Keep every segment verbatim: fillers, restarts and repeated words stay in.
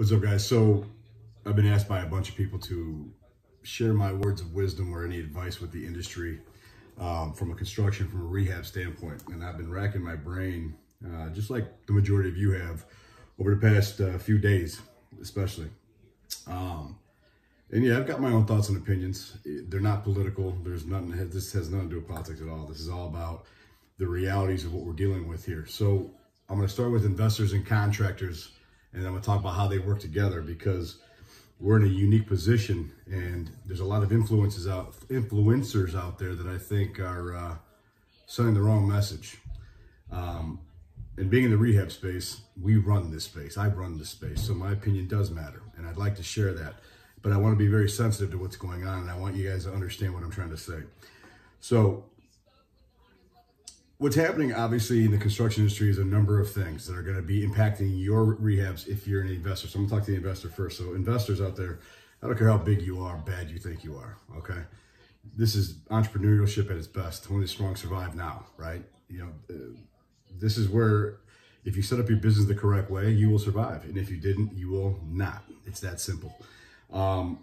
What's up, guys? So I've been asked by a bunch of people to share my words of wisdom or any advice with the industry um, from a construction, from a rehab standpoint. And I've been racking my brain, uh, just like the majority of you have, over the past uh, few days, especially. Um, and yeah, I've got my own thoughts and opinions. They're not political. There's nothing, this has nothing to do with politics at all. This is all about the realities of what we're dealing with here. So I'm going to start with investors and contractors, and I'm going to talk about how they work together, because we're in a unique position and there's a lot of influences out, influencers out there that I think are uh, sending the wrong message. Um, and being in the rehab space, we run this space. I run this space. So my opinion does matter, and I'd like to share that. But I want to be very sensitive to what's going on, and I want you guys to understand what I'm trying to say. So what's happening, obviously, in the construction industry is a number of things that are going to be impacting your rehabs if you're an investor. So I'm going to talk to the investor first. So investors out there, I don't care how big you are, bad you think you are, okay? This is entrepreneurship at its best. Only the strong survive now, right? You know, uh, this is where if you set up your business the correct way, you will survive. And if you didn't, you will not. It's that simple. Um,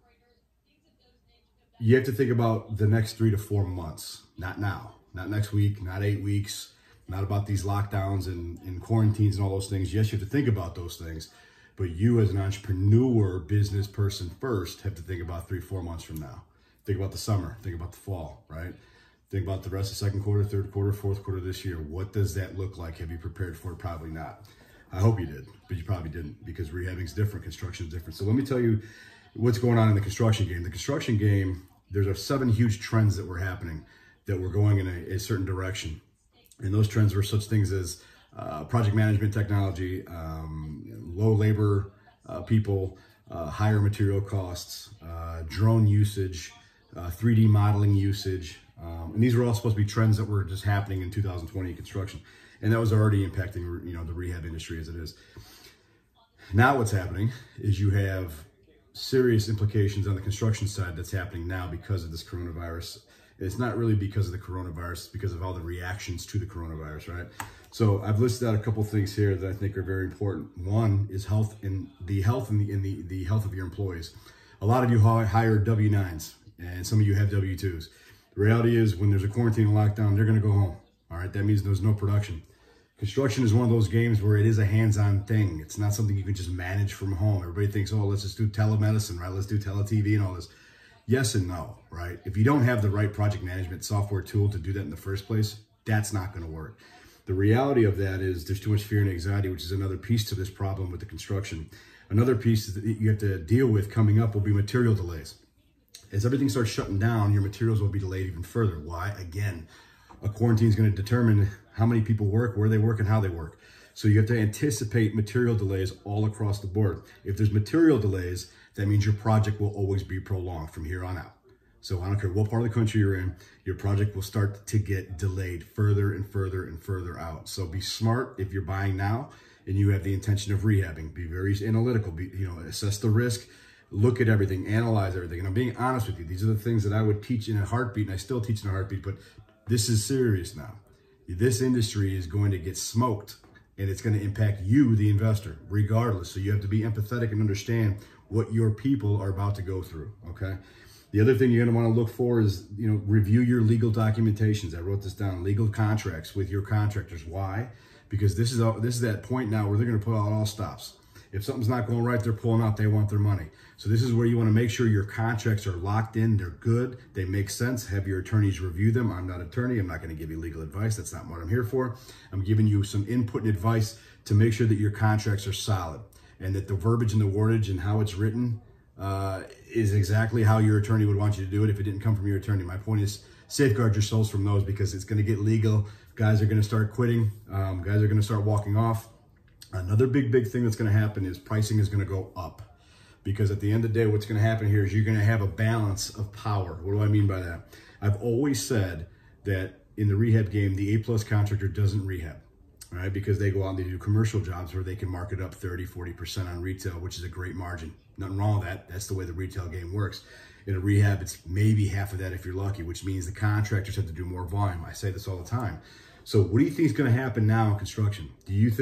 you have to think about the next three to four months, not now. Not next week, not eight weeks, not about these lockdowns and, and quarantines and all those things. Yes, you have to think about those things, but you as an entrepreneur, business person first, have to think about three, four months from now. Think about the summer, think about the fall, right? Think about the rest of second quarter, third quarter, fourth quarter this year. What does that look like? Have you prepared for it? Probably not. I hope you did, but you probably didn't, because rehabbing is different, construction is different. So let me tell you what's going on in the construction game. The construction game, there's a seven huge trends that were happening, that we're going in a, a certain direction. And those trends were such things as uh, project management technology, um, low labor uh, people, uh, higher material costs, uh, drone usage, uh, three D modeling usage. Um, and these were all supposed to be trends that were just happening in two thousand twenty in construction. And that was already impacting, you know, the rehab industry as it is. Now what's happening is you have serious implications on the construction side that's happening now because of this coronavirus. It's not really because of the coronavirus, it's because of all the reactions to the coronavirus, right? So I've listed out a couple things here that I think are very important. One is health, and the health and the, in the, the health of your employees. A lot of you hire W nines, and some of you have W twos. The reality is, when there's a quarantine and lockdown, they're gonna go home, all right? That means there's no production. Construction is one of those games where it is a hands-on thing. It's not something you can just manage from home. Everybody thinks, oh, let's just do telemedicine, right? Let's do tele-T V and all this. Yes and no, right? If you don't have the right project management software tool to do that in the first place, that's not going to work. The reality of that is there's too much fear and anxiety, which is another piece to this problem with the construction. Another piece that you have to deal with coming up will be material delays. As everything starts shutting down, your materials will be delayed even further. Why? Again, a quarantine is going to determine how many people work, where they work, and how they work. So you have to anticipate material delays all across the board. If there's material delays, that means your project will always be prolonged from here on out. So I don't care what part of the country you're in, your project will start to get delayed further and further and further out. So be smart if you're buying now and you have the intention of rehabbing. Be very analytical, be, you know, assess the risk, look at everything, analyze everything. And I'm being honest with you. These are the things that I would teach in a heartbeat, and I still teach in a heartbeat, but this is serious now. This industry is going to get smoked, and it's going to impact you, the investor, regardless. So you have to be empathetic and understand what your people are about to go through, okay? The other thing you're going to want to look for is, you know, review your legal documentations. I wrote this down, legal contracts with your contractors. Why? Because this is a, this is that point now where they're going to put out all stops. If something's not going right, they're pulling out, they want their money. So this is where you want to make sure your contracts are locked in, they're good, they make sense. Have your attorneys review them. I'm not an attorney, I'm not going to give you legal advice. That's not what I'm here for. I'm giving you some input and advice to make sure that your contracts are solid, and that the verbiage and the wordage and how it's written uh, is exactly how your attorney would want you to do it if it didn't come from your attorney. My point is, safeguard your souls from those, because it's going to get legal. Guys are going to start quitting. Um, guys are going to start walking off. Another big, big thing that's going to happen is pricing is going to go up, because at the end of the day, what's going to happen here is you're going to have a balance of power. What do I mean by that? I've always said that in the rehab game, the A-plus contractor doesn't rehab. All right, because they go out and they do commercial jobs where they can mark it up thirty, forty percent on retail, which is a great margin. Nothing wrong with that. That's the way the retail game works. In a rehab, it's maybe half of that if you're lucky, which means the contractors have to do more volume. I say this all the time. So what do you think is going to happen now in construction? Do you think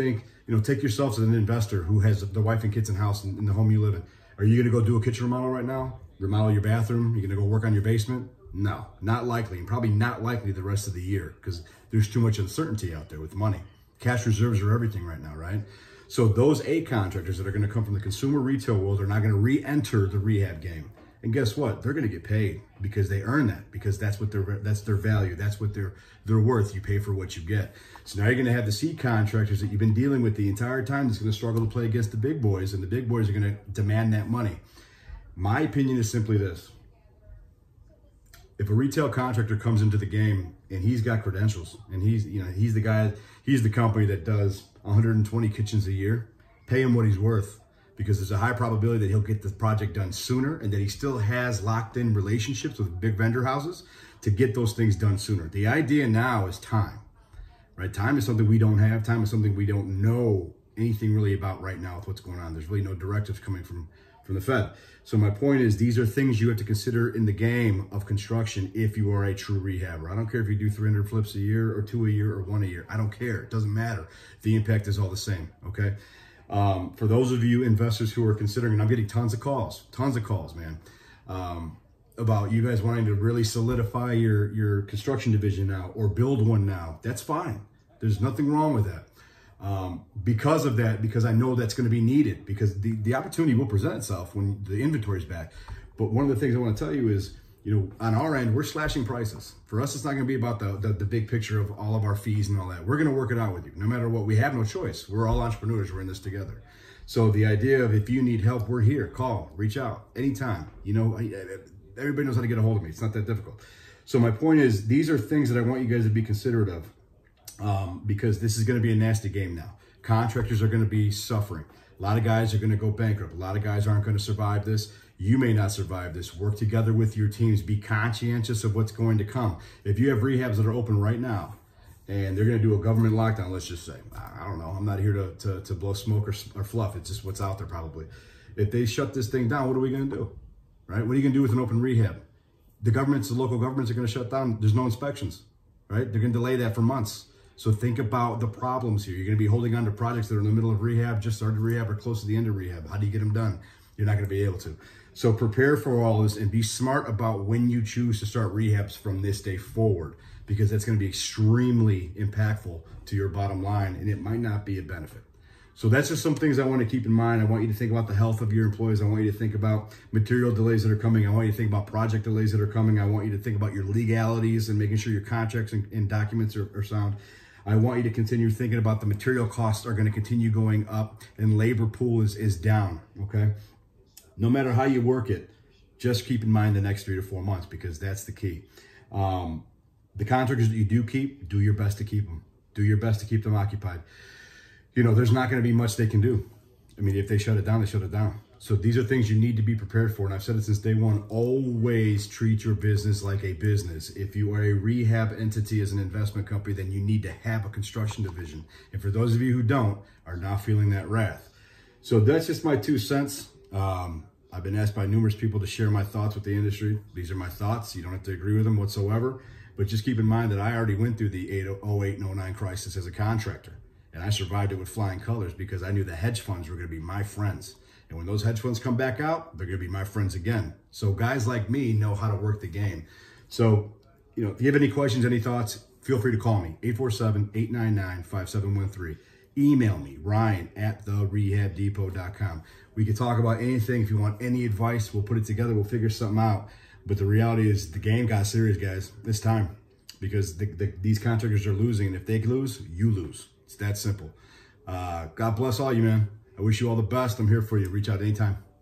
You know, take yourself as an investor who has the wife and kids in house in, in the home you live in. Are you going to go do a kitchen remodel right now? Remodel your bathroom? You're going to go work on your basement? No, not likely, and probably not likely the rest of the year because there's too much uncertainty out there with money. Cash reserves are everything right now, right? So those A contractors that are going to come from the consumer retail world are not going to re-enter the rehab game. And guess what? They're going to get paid because they earn that, because that's what their that's their value. That's what they're they're worth. You pay for what you get. So now you're going to have the C contractors that you've been dealing with the entire time that's going to struggle to play against the big boys, and the big boys are going to demand that money. My opinion is simply this. If a retail contractor comes into the game and he's got credentials and he's, you know, he's the guy, he's the company that does one hundred twenty kitchens a year, pay him what he's worth, because there's a high probability that he'll get the project done sooner and that he still has locked in relationships with big vendor houses to get those things done sooner. The idea now is time, right? Time is something we don't have. Time is something we don't know anything really about right now with what's going on. There's really no directives coming from, from the Fed. So my point is, these are things you have to consider in the game of construction if you are a true rehabber. I don't care if you do three hundred flips a year or two a year or one a year. I don't care. It doesn't matter. The impact is all the same, okay? Um, for those of you investors who are considering, and I'm getting tons of calls, tons of calls, man, um, about you guys wanting to really solidify your, your construction division now or build one now. That's fine. There's nothing wrong with that. Um, because of that, because I know that's going to be needed, because the, the opportunity will present itself when the inventory is back. But one of the things I want to tell you is, you know, on our end, we're slashing prices. For us, it's not going to be about the, the, the big picture of all of our fees and all that. We're going to work it out with you. No matter what, we have no choice. We're all entrepreneurs. We're in this together. So the idea of if you need help, we're here. Call, reach out anytime. You know, everybody knows how to get a hold of me. It's not that difficult. So my point is, these are things that I want you guys to be considerate of. Um, because this is going to be a nasty game now. Contractors are going to be suffering. A lot of guys are going to go bankrupt. A lot of guys aren't going to survive this. You may not survive this. Work together with your teams. Be conscientious of what's going to come. If you have rehabs that are open right now and they're going to do a government lockdown, let's just say, I don't know, I'm not here to, to, to blow smoke or, or fluff. It's just what's out there probably. If they shut this thing down, what are we going to do? Right? What are you going to do with an open rehab? The governments, the local governments are going to shut down. There's no inspections, right? They're going to delay that for months. So think about the problems here. You're going to be holding on to projects that are in the middle of rehab, just started rehab, or close to the end of rehab. How do you get them done? You're not going to be able to. So prepare for all this and be smart about when you choose to start rehabs from this day forward, because that's going to be extremely impactful to your bottom line, and it might not be a benefit. So that's just some things I want to keep in mind. I want you to think about the health of your employees. I want you to think about material delays that are coming. I want you to think about project delays that are coming. I want you to think about your legalities and making sure your contracts and, and documents are, are sound. I want you to continue thinking about the material costs are going to continue going up and labor pool is, is down, okay? No matter how you work it, just keep in mind the next three to four months, because that's the key. Um, the contractors that you do keep, do your best to keep them. Do your best to keep them occupied. You know, there's not going to be much they can do. I mean, if they shut it down, they shut it down. So these are things you need to be prepared for. And I've said it since day one, always treat your business like a business. If you are a rehab entity as an investment company, then you need to have a construction division. And for those of you who don't, are not feeling that wrath. So that's just my two cents. Um, I've been asked by numerous people to share my thoughts with the industry. These are my thoughts. You don't have to agree with them whatsoever. But just keep in mind that I already went through the oh eight and oh nine crisis as a contractor. And I survived it with flying colors because I knew the hedge funds were going to be my friends. And when those hedge funds come back out, they're going to be my friends again. So guys like me know how to work the game. So, you know, if you have any questions, any thoughts, feel free to call me, eight four seven, eight nine nine, five seven one three. Email me, Ryan at the rehab depot dot com. We can talk about anything. If you want any advice, we'll put it together. We'll figure something out. But the reality is the game got serious, guys. It's time, because the, the, these contractors are losing. And if they lose, you lose. It's that simple. Uh, God bless all you, man. I wish you all the best. I'm here for you. Reach out anytime.